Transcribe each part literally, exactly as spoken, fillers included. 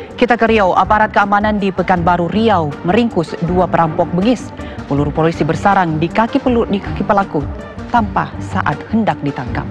Kita ke Riau, aparat keamanan di Pekanbaru Riau meringkus dua perampok bengis. Peluru polisi bersarang di kaki peluru di kaki pelaku tanpa saat hendak ditangkap.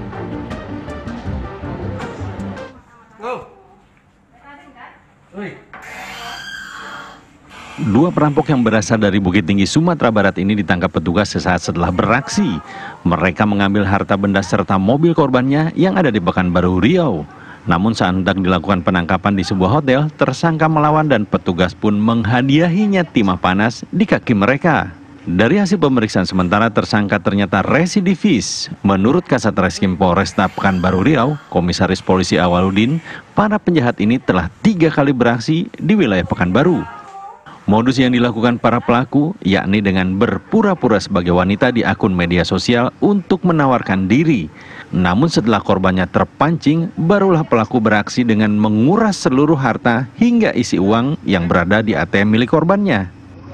Dua perampok yang berasal dari Bukit Tinggi, Sumatera Barat ini ditangkap petugas sesaat setelah beraksi. Mereka mengambil harta benda serta mobil korbannya yang ada di Pekanbaru Riau. Namun saat hendak dilakukan penangkapan di sebuah hotel, tersangka melawan dan petugas pun menghadiahinya timah panas di kaki mereka. Dari hasil pemeriksaan sementara, tersangka ternyata residivis. Menurut Kasat Reskrim Polresta Pekanbaru Riau, Komisaris Polisi Awaludin, para penjahat ini telah tiga kali beraksi di wilayah Pekanbaru. Modus yang dilakukan para pelaku yakni dengan berpura-pura sebagai wanita di akun media sosial untuk menawarkan diri. Namun setelah korbannya terpancing, barulah pelaku beraksi dengan menguras seluruh harta hingga isi uang yang berada di A T M milik korbannya.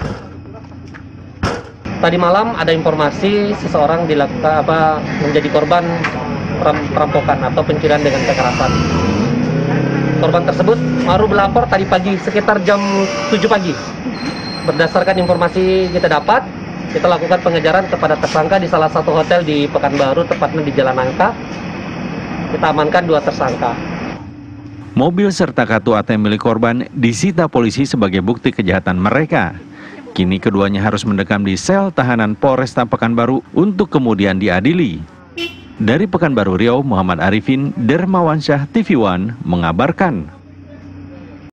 Tadi malam ada informasi seseorang dilakukan apa menjadi korban perampokan atau pencurian dengan kekerasan. Korban tersebut baru melapor tadi pagi sekitar jam tujuh pagi. Berdasarkan informasi kita dapat, kita lakukan pengejaran kepada tersangka di salah satu hotel di Pekanbaru, tepatnya di Jalan Nangka. Kita amankan dua tersangka. Mobil serta kartu A T M milik korban disita polisi sebagai bukti kejahatan mereka. Kini keduanya harus mendekam di sel tahanan Polresta Pekanbaru untuk kemudian diadili. Dari Pekanbaru Riau, Muhammad Arifin, Dermawansyah, T V One mengabarkan.